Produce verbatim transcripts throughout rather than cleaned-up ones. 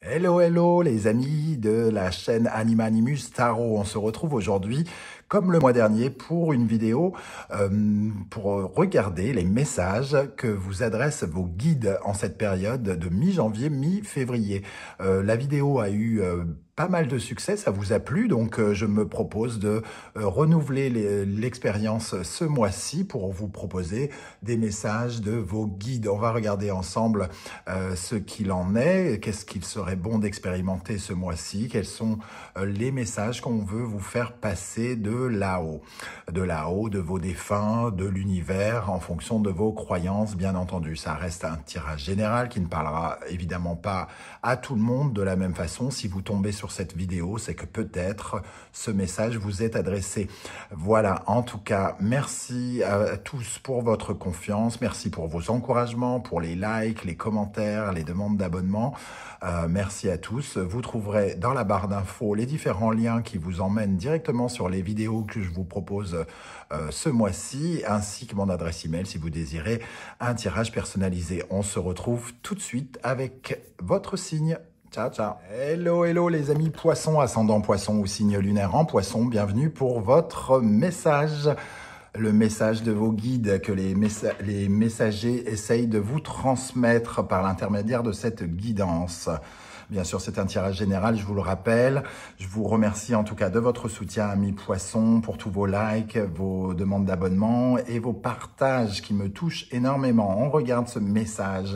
Hello, hello les amis de la chaîne Anima Animus Tarot. On se retrouve aujourd'hui, comme le mois dernier, pour une vidéo euh, pour regarder les messages que vous adressent vos guides en cette période de mi-janvier, mi-février. Euh, la vidéo a eu euh, pas mal de succès, ça vous a plu, donc euh, je me propose de euh, renouveler l'expérience ce mois-ci pour vous proposer des messages de vos guides. On va regarder ensemble euh, ce qu'il en est, qu'est-ce qu'il serait bon d'expérimenter ce mois-ci, quels sont euh, les messages qu'on veut vous faire passer de là-haut, de là-haut, de vos défunts, de l'univers, en fonction de vos croyances, bien entendu. Ça reste un tirage général qui ne parlera évidemment pas à tout le monde de la même façon. Si vous tombez sur cette vidéo, c'est que peut-être ce message vous est adressé. Voilà, en tout cas, merci à tous pour votre confiance, merci pour vos encouragements, pour les likes, les commentaires, les demandes d'abonnement. Euh, merci à tous. Vous trouverez dans la barre d'infos les différents liens qui vous emmènent directement sur les vidéos que je vous propose euh, ce mois-ci, ainsi que mon adresse email si vous désirez un tirage personnalisé. On se retrouve tout de suite avec votre signe. Ciao, ciao. Hello, hello les amis poissons, ascendant poisson ou signe lunaire en poisson. Bienvenue pour votre message. Le message de vos guides que les, messa les messagers essayent de vous transmettre par l'intermédiaire de cette guidance. Bien sûr, c'est un tirage général, je vous le rappelle. Je vous remercie en tout cas de votre soutien, amis poissons, pour tous vos likes, vos demandes d'abonnement et vos partages qui me touchent énormément. On regarde ce message.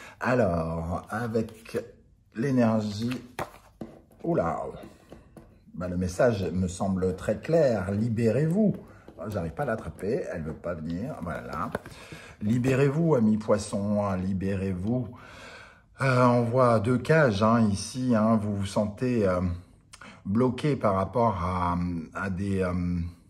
Alors, avec l'énergie... Oula, ben, le message me semble très clair. Libérez-vous. J'arrive pas à l'attraper, elle veut pas venir. Voilà. Libérez-vous, amis poissons, hein, libérez-vous. Euh, on voit deux cages hein, ici. Hein, vous vous sentez euh, bloqué par rapport à, à des, euh,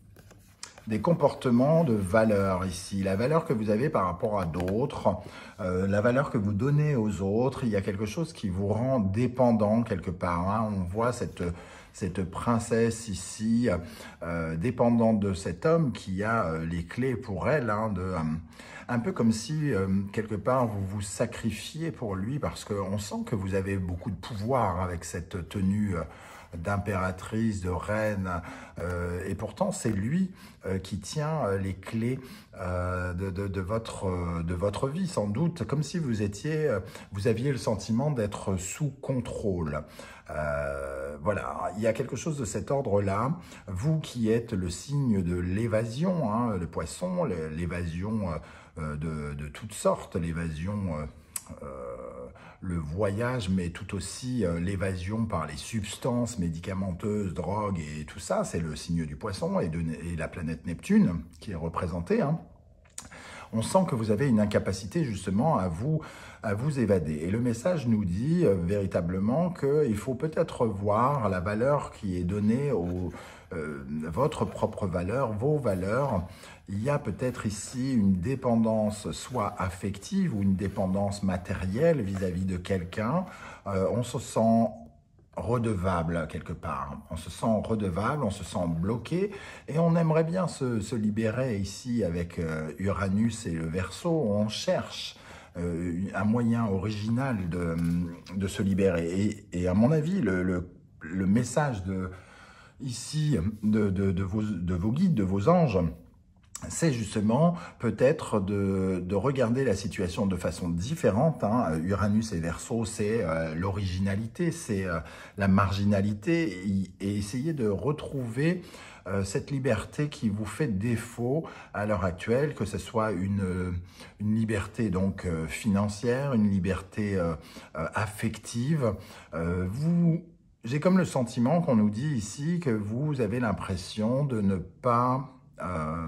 des comportements de valeur ici. La valeur que vous avez par rapport à d'autres, euh, la valeur que vous donnez aux autres. Il y a quelque chose qui vous rend dépendant quelque part. Hein. On voit cette... cette princesse ici, euh, dépendante de cet homme qui a euh, les clés pour elle, hein, de, euh, un peu comme si, euh, quelque part, vous vous sacrifiez pour lui, parce qu'on sent que vous avez beaucoup de pouvoir avec cette tenue euh, d'impératrice, de reine, euh, et pourtant c'est lui euh, qui tient euh, les clés euh, de, de, de, votre, euh, de votre vie, sans doute, comme si vous étiez, euh, vous aviez le sentiment d'être sous contrôle. Euh, voilà, il y a quelque chose de cet ordre-là. Vous qui êtes le signe de l'évasion, hein, le poisson, l'évasion euh, de, de toutes sortes, l'évasion... Euh, Euh, le voyage, mais tout aussi euh, l'évasion par les substances médicamenteuses, drogues et tout ça, c'est le signe du poisson et, de, et la planète Neptune qui est représentée. Hein. On sent que vous avez une incapacité justement à vous, à vous évader. Et le message nous dit euh, véritablement qu'il faut peut-être voir la valeur qui est donnée au... Euh, votre propre valeur, vos valeurs. Il y a peut-être ici une dépendance soit affective ou une dépendance matérielle vis-à-vis de quelqu'un. Euh, on se sent redevable quelque part. On se sent redevable, on se sent bloqué et on aimerait bien se, se libérer ici avec euh, Uranus et le Verseau. On cherche euh, un moyen original de, de se libérer. Et, et à mon avis, le, le, le message de... ici, de, de, de, vos, de vos guides, de vos anges, c'est justement peut-être de, de regarder la situation de façon différente. Hein. Uranus et Verseau, c'est euh, l'originalité, c'est euh, la marginalité, et essayer de retrouver euh, cette liberté qui vous fait défaut à l'heure actuelle, que ce soit une, une liberté donc euh, financière, une liberté euh, euh, affective. Euh, vous... J'ai comme le sentiment qu'on nous dit ici que vous avez l'impression de ne pas euh,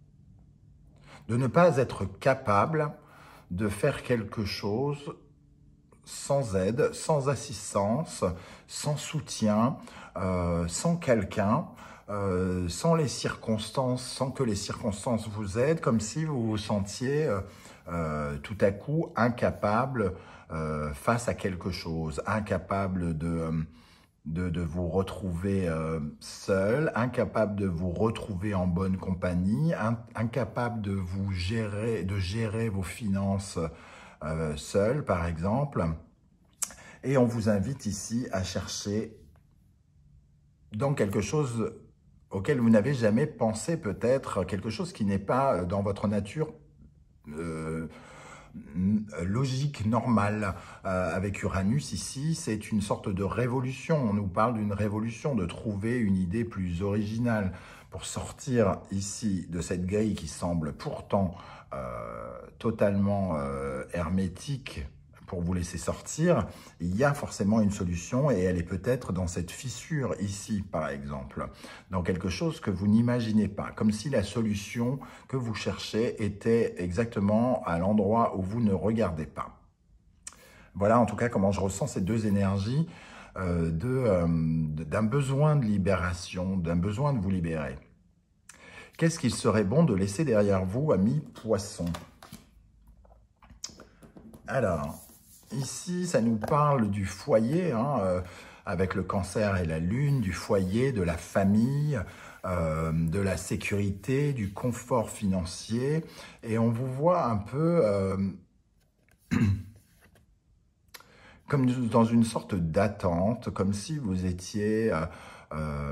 de ne pas être capable de faire quelque chose sans aide, sans assistance, sans soutien, euh, sans quelqu'un, euh, sans les circonstances, sans que les circonstances vous aident, comme si vous vous sentiez euh, euh, tout à coup incapable euh, face à quelque chose, incapable de... Euh, De, de vous retrouver euh, seul, incapable de vous retrouver en bonne compagnie, in, incapable de vous gérer, de gérer vos finances euh, seul, par exemple. Et on vous invite ici à chercher dans quelque chose auquel vous n'avez jamais pensé peut-être, quelque chose qui n'est pas dans votre nature euh, logique, normale. Euh, avec Uranus ici, c'est une sorte de révolution. On nous parle d'une révolution, de trouver une idée plus originale pour sortir ici de cette grille qui semble pourtant euh, totalement euh, hermétique, pour vous laisser sortir. Il y a forcément une solution et elle est peut-être dans cette fissure ici, par exemple, dans quelque chose que vous n'imaginez pas, comme si la solution que vous cherchez était exactement à l'endroit où vous ne regardez pas. Voilà en tout cas comment je ressens ces deux énergies euh, de, euh, d'un besoin de libération, d'un besoin de vous libérer. Qu'est-ce qu'il serait bon de laisser derrière vous, amis poissons? Alors, ici, ça nous parle du foyer, hein, euh, avec le cancer et la lune, du foyer, de la famille, euh, de la sécurité, du confort financier. Et on vous voit un peu euh, comme dans une sorte d'attente, comme si vous étiez... Euh, euh,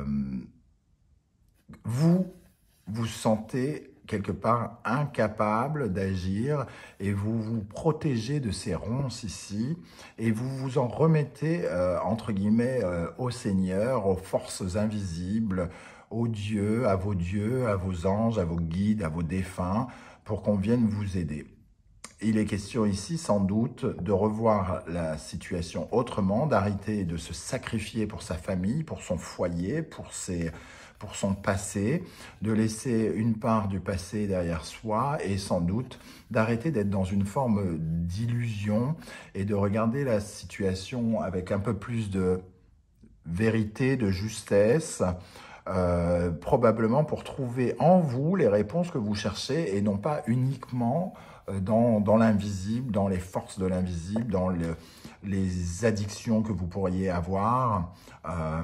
vous, vous sentez quelque part incapable d'agir et vous vous protégez de ces ronces ici et vous vous en remettez, euh, entre guillemets, euh, au Seigneur, aux forces invisibles, aux dieux, à vos dieux, à vos anges, à vos guides, à vos défunts, pour qu'on vienne vous aider. Il est question ici, sans doute, de revoir la situation autrement, d'arrêter de se sacrifier pour sa famille, pour son foyer, pour, ses, pour son passé, de laisser une part du passé derrière soi et sans doute d'arrêter d'être dans une forme d'illusion et de regarder la situation avec un peu plus de vérité, de justesse, euh, probablement pour trouver en vous les réponses que vous cherchez et non pas uniquement dans, dans l'invisible, dans les forces de l'invisible, dans le, les addictions que vous pourriez avoir, euh,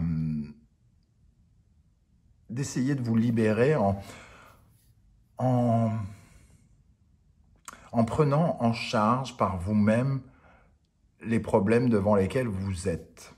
d'essayer de vous libérer en, en, en prenant en charge par vous-même les problèmes devant lesquels vous êtes.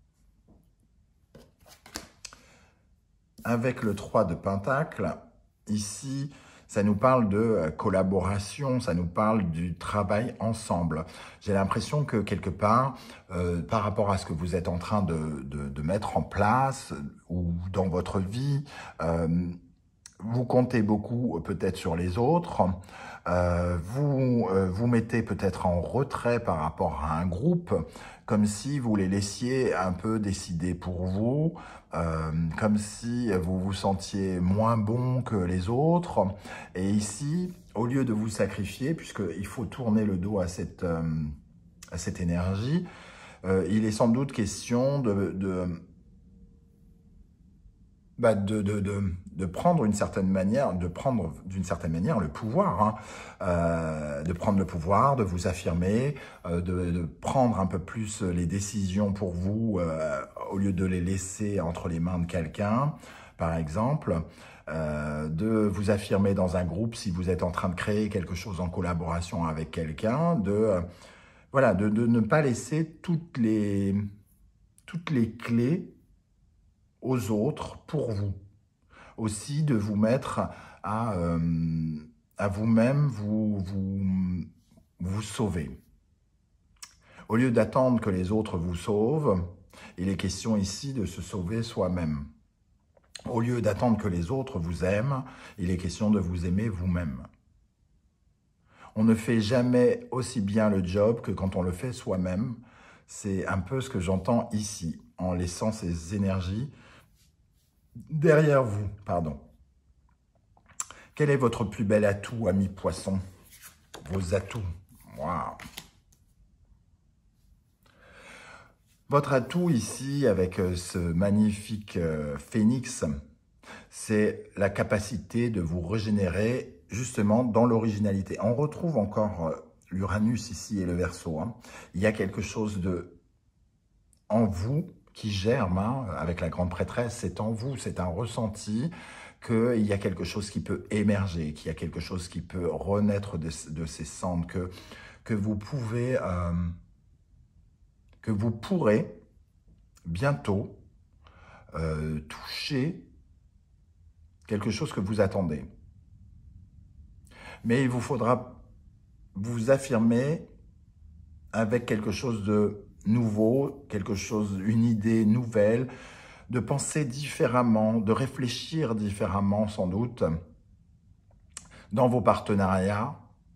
Avec le trois de Pentacle, ici, ça nous parle de collaboration, ça nous parle du travail ensemble. J'ai l'impression que quelque part, euh, par rapport à ce que vous êtes en train de, de, de mettre en place ou dans votre vie, euh, vous comptez beaucoup peut-être sur les autres, euh, vous euh, vous mettez peut-être en retrait par rapport à un groupe, comme si vous les laissiez un peu décider pour vous, euh, comme si vous vous sentiez moins bon que les autres. Et ici, au lieu de vous sacrifier, puisqu'il faut tourner le dos à cette, euh, à cette énergie, euh, il est sans doute question de... de Bah de, de, de, de prendre une certaine manière, de prendre d'une certaine manière le pouvoir, hein, euh, de prendre le pouvoir, de vous affirmer, euh, de, de prendre un peu plus les décisions pour vous euh, au lieu de les laisser entre les mains de quelqu'un, par exemple, euh, de vous affirmer dans un groupe si vous êtes en train de créer quelque chose en collaboration avec quelqu'un, de, euh, voilà, de, de ne pas laisser toutes les, toutes les clés aux autres pour vous. Aussi de vous mettre à, euh, à vous-même vous, vous, vous sauver. Au lieu d'attendre que les autres vous sauvent, il est question ici de se sauver soi-même. Au lieu d'attendre que les autres vous aiment, il est question de vous aimer vous-même. On ne fait jamais aussi bien le job que quand on le fait soi-même. C'est un peu ce que j'entends ici, en laissant ces énergies derrière vous, pardon. Quel est votre plus bel atout, ami poisson? Vos atouts. Waouh. Votre atout ici, avec ce magnifique euh, phénix, c'est la capacité de vous régénérer justement dans l'originalité. On retrouve encore euh, l'Uranus ici et le Verseau. Hein. Il y a quelque chose de en vous qui germe, hein, avec la grande prêtresse, c'est en vous, c'est un ressenti qu'il y a quelque chose qui peut émerger, qu'il y a quelque chose qui peut renaître de, de ses cendres, que, que vous pouvez euh, que vous pourrez bientôt euh, toucher quelque chose que vous attendez. Mais il vous faudra vous affirmer avec quelque chose de nouveau, quelque chose, une idée nouvelle, de penser différemment, de réfléchir différemment sans doute dans vos partenariats,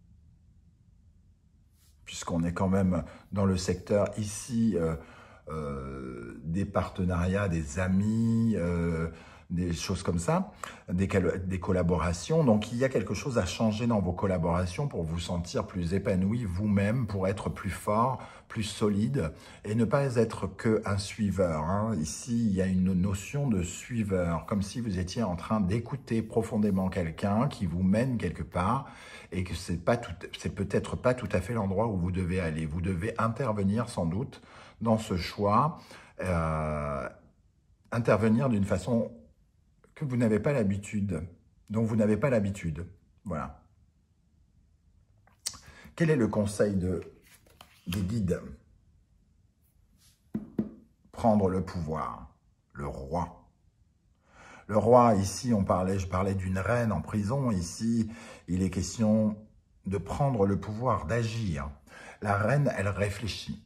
puisqu'on est quand même dans le secteur ici euh, euh, des partenariats, des amis, euh, des choses comme ça, des, des collaborations. Donc, il y a quelque chose à changer dans vos collaborations pour vous sentir plus épanoui vous-même, pour être plus fort, plus solide et ne pas être qu'un suiveur. Hein. Ici, il y a une notion de suiveur, comme si vous étiez en train d'écouter profondément quelqu'un qui vous mène quelque part et que c'est pas tout, c'est peut-être pas tout à fait l'endroit où vous devez aller. Vous devez intervenir sans doute dans ce choix, euh, intervenir d'une façon que vous n'avez pas l'habitude, dont vous n'avez pas l'habitude. Voilà. Quel est le conseil de, des guides? Prendre le pouvoir, le roi. Le roi, ici, on parlait, je parlais d'une reine en prison. Ici, il est question de prendre le pouvoir, d'agir. La reine, elle réfléchit.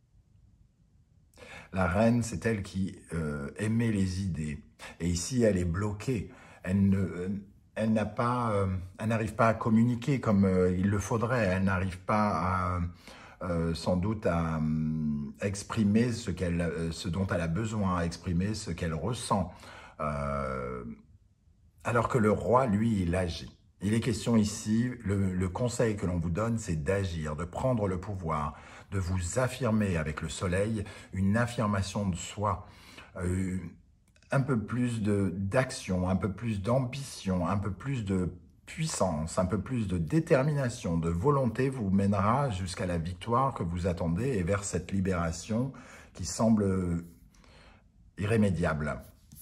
La reine, c'est elle qui euh, émet les idées. Et ici, elle est bloquée. Elle ne, elle n'a pas, euh, elle n'arrive pas à communiquer comme euh, il le faudrait. Elle n'arrive pas à, euh, sans doute à, à exprimer ce qu'elle, ce dont elle a besoin, à exprimer ce qu'elle ressent. Euh, alors que le roi, lui, il agit. Il est question ici, le, le conseil que l'on vous donne, c'est d'agir, de prendre le pouvoir, de vous affirmer avec le soleil, une affirmation de soi, euh, un peu plus d'action, un peu plus d'ambition, un peu plus de puissance, un peu plus de détermination, de volonté vous mènera jusqu'à la victoire que vous attendez et vers cette libération qui semble irrémédiable.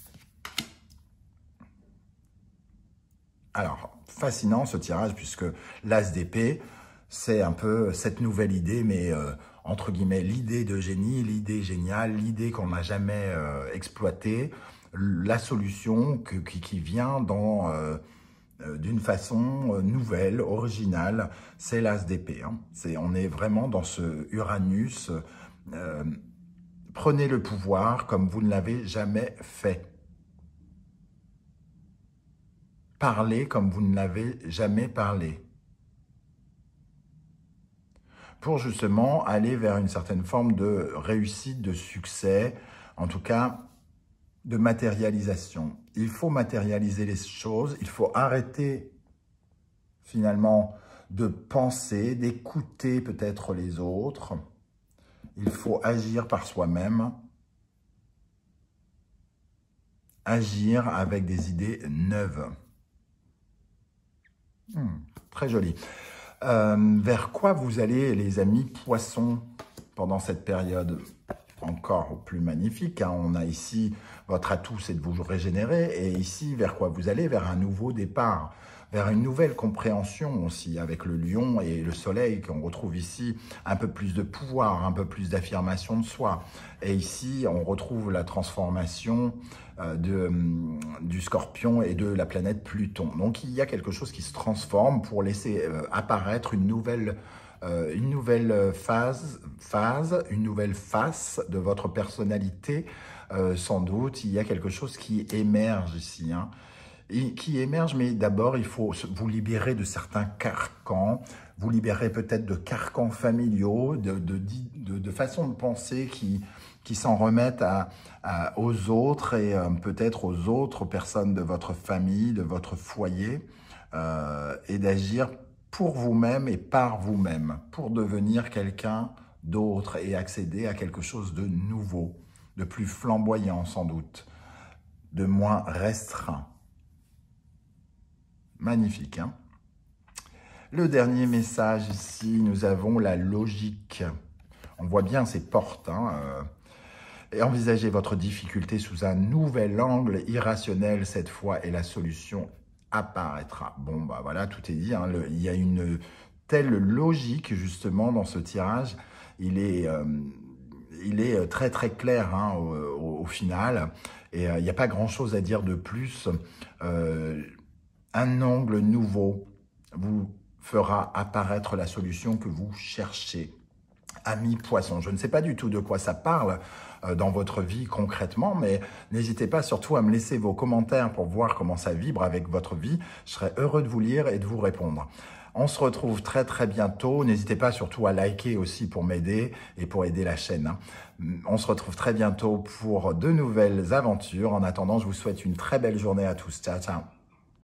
Alors, fascinant ce tirage puisque l'as d'épée, c'est un peu cette nouvelle idée, mais euh, entre guillemets, l'idée de génie, l'idée géniale, l'idée qu'on n'a jamais euh, exploitée, la solution que, qui, qui vient dans euh, euh, d'une façon euh, nouvelle, originale, c'est l'as d'épée. Hein. On est vraiment dans ce Uranus. Euh, prenez le pouvoir comme vous ne l'avez jamais fait. Parlez comme vous ne l'avez jamais parlé. Pour justement aller vers une certaine forme de réussite, de succès, en tout cas de matérialisation. Il faut matérialiser les choses, il faut arrêter finalement de penser, d'écouter peut-être les autres. Il faut agir par soi-même, agir avec des idées neuves. Hmm, très joli. Euh, vers quoi vous allez, les amis poissons, pendant cette période encore plus magnifique, hein? On a ici, votre atout, c'est de vous régénérer. Et ici, vers quoi vous allez? Vers un nouveau départ, vers une nouvelle compréhension aussi, avec le lion et le soleil qu'on retrouve ici, un peu plus de pouvoir, un peu plus d'affirmation de soi. Et ici, on retrouve la transformation euh, de, du scorpion et de la planète Pluton. Donc, il y a quelque chose qui se transforme pour laisser euh, apparaître une nouvelle Euh, une nouvelle phase, phase, une nouvelle face de votre personnalité, euh, sans doute. Il y a quelque chose qui émerge ici, hein, et qui émerge, mais d'abord, il faut vous libérer de certains carcans, vous libérer peut-être de carcans familiaux, de, de, de, de façons de penser qui, qui s'en remettent à, à, aux autres et euh, peut-être aux autres personnes de votre famille, de votre foyer, euh, et d'agir pour vous-même et par vous-même, pour devenir quelqu'un d'autre et accéder à quelque chose de nouveau, de plus flamboyant sans doute, de moins restreint. Magnifique, hein? Le dernier message ici, nous avons la logique. On voit bien ces portes, hein, euh, et envisagez votre difficulté sous un nouvel angle irrationnel cette fois et la solution apparaîtra. Bon, bah voilà, tout est dit. Hein. Le, il y a une telle logique, justement, dans ce tirage. Il est, euh, il est très très clair hein, au, au, au final. Et il n'y a pas grand-chose à dire de plus. Euh, un angle nouveau vous fera apparaître la solution que vous cherchez. Ami Poisson, je ne sais pas du tout de quoi ça parle euh, dans votre vie concrètement, mais n'hésitez pas surtout à me laisser vos commentaires pour voir comment ça vibre avec votre vie. Je serai heureux de vous lire et de vous répondre. On se retrouve très très bientôt. N'hésitez pas surtout à liker aussi pour m'aider et pour aider la chaîne. On se retrouve très bientôt pour de nouvelles aventures. En attendant, je vous souhaite une très belle journée à tous. Ciao, ciao.